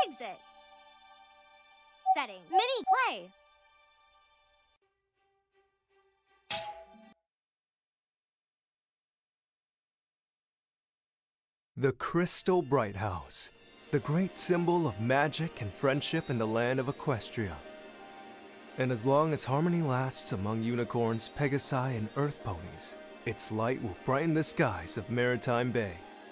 Exit. Setting. Mini play. The Crystal Bright House, the great symbol of magic and friendship in the land of Equestria. And as long as harmony lasts among unicorns, pegasi, and earth ponies, its light will brighten the skies of Maretime Bay.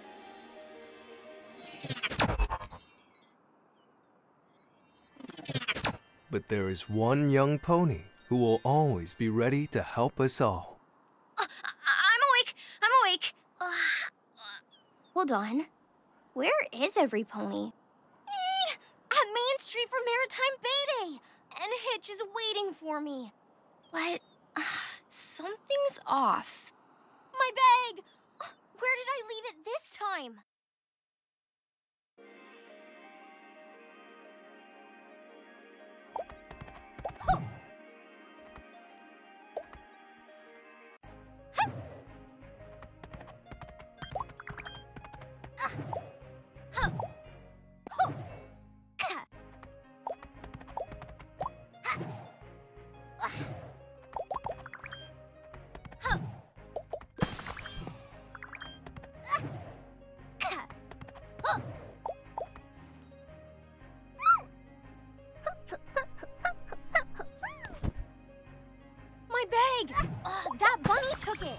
But there is one young pony who will always be ready to help us all. I'm awake. Hold on. Where is everypony? At Main Street for Maretime Bay Day, and Hitch is waiting for me. But something's off. My bag! Where did I leave it this time? My bag! That bunny took it!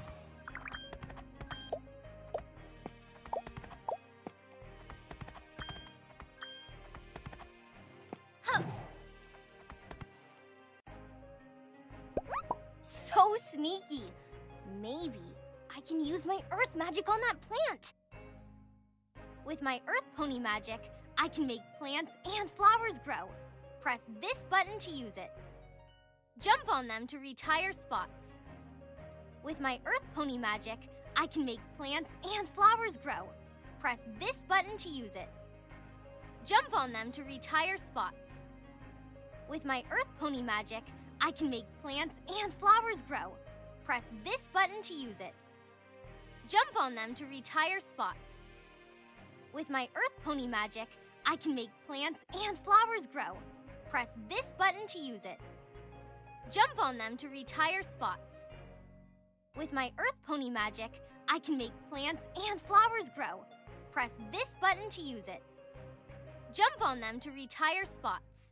So sneaky! Maybe I can use my earth magic on that plant! With my earth pony magic, I can make plants and flowers grow. Press this button to use it. Jump on them to reach higher spots. With my earth pony magic, I can make plants and flowers grow. Press this button to use it. Jump on them to reach higher spots. With my earth pony magic, I can make plants and flowers grow. Press this button to use it. Jump on them to reach higher spots. With my earth pony magic, I can make plants and flowers grow. Press this button to use it. Jump on them to reach higher spots. With my earth pony magic, I can make plants and flowers grow. Press this button to use it. Jump on them to reach higher spots.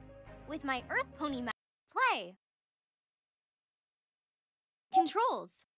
With my earth pony magic, play. Controls.